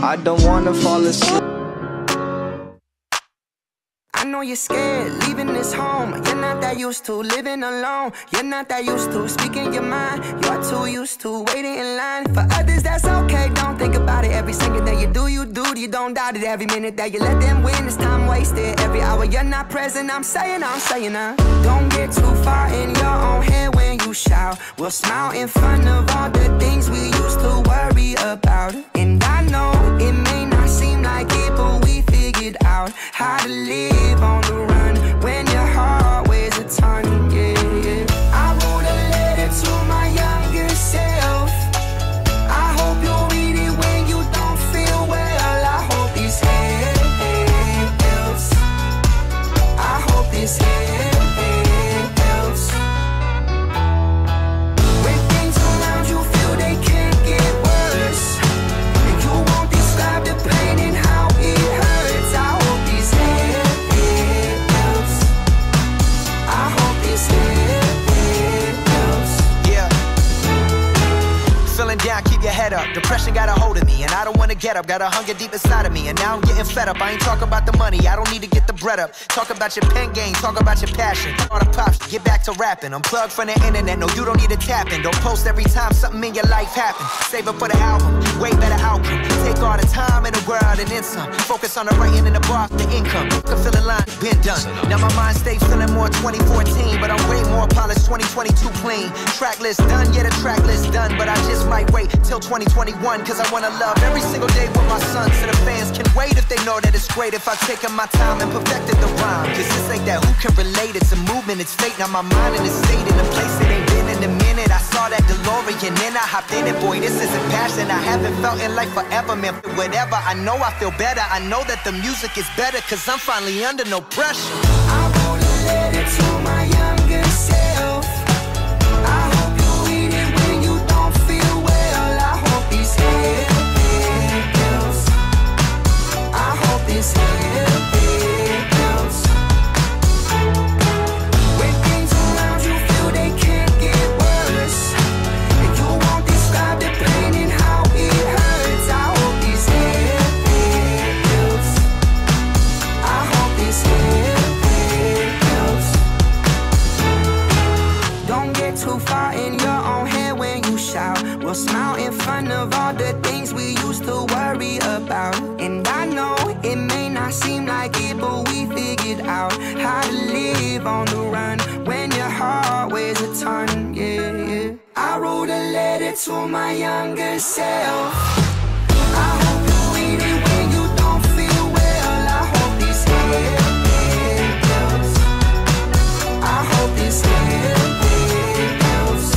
I don't wanna fall asleep. I know you're scared leaving this home. You're not that used to living alone. You're not that used to speaking your mind. You're too used to waiting in line. For others that's okay, don't think about it. Every second that you do, you don't doubt it. Every minute that you let them win is time wasted. Every hour you're not present, I'm saying don't get too far in your own head when you shout. We'll smile in front of all the things we used to worry about. And I know it may not seem like it, but we figured out how to live on the run when your heart weighs a ton, yeah. I wrote a letter to my younger self. I hope you read it when you don't feel well. I hope this helps. I hope this helps. When things around you feel they can't get worse, and you won't describe the pain and how it hurts. I hope this helps. I hope this helps. Yeah. Feeling down, keep your head up. Depression got a hold of me, and I don't wanna get up. Got a hunger deep inside of me, and now I'm getting fed up. I ain't talking about the money, I don't need to get the bread up. Talk about your pen game, talk about your passion. All the pops, get back to rapping. Unplug from the internet, no, you don't need to tap in. Don't post every time something in your life happens. Save it for the album, way better outcome. Take all the time in the world and then some. Focus on the writing and the bar, the income. Can feel the line, been done. Now my mind stays feeling more 2014, but I'm way more polished 2022 clean. Track list done, yeah, the track list done, but I just might wait till 2021, cause I wanna love every single day with my son. So the fans can wait if they know that it's great if I've taken my time and perfected the rhyme. Cause this ain't that who can relate, it's a movement, it's fate. Now my mind in a state, in a place it ain't been in a minute. I saw that DeLorean, then I hopped in it. Boy, this isn't passion, I haven't felt in life forever, man. Whatever, I know I feel better. I know that the music is better, cause I'm finally under no pressure. I wrote a letter to my younger self. I hope you read it when you don't feel well. I hope this helps. I hope this helps. When things around you feel they can't get worse, and you won't describe the pain and how it hurts. I hope this helps. I hope this helps. Don't get too far in your own head when you shout. We'll smile in front of all the things we used to worry about. And I know it may not seem like it, but we figured out how to live on the run when your heart weighs a ton, yeah. I wrote a letter to my younger self. I hope you read it when you don't feel well. I hope this helps. I hope this helps.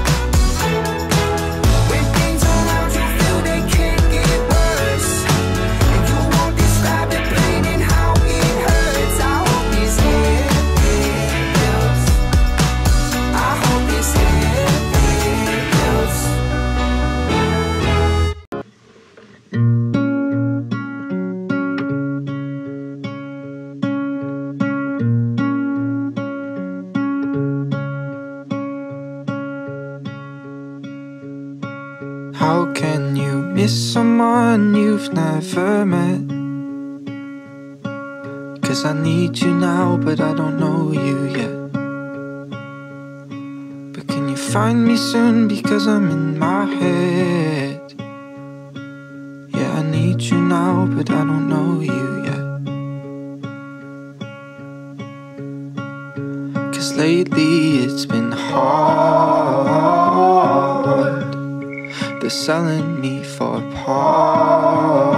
When things around you feel they can't get worse, and you won't describe the pain and how it hurts. I hope this helps. I hope this helps. How can you miss someone you've never met? Cause I need you now, but I don't know you yet. But can you find me soon, because I'm in my head. Yeah, I need you now, but I don't know you yet. Cause lately it's been hard. They're selling me for parts.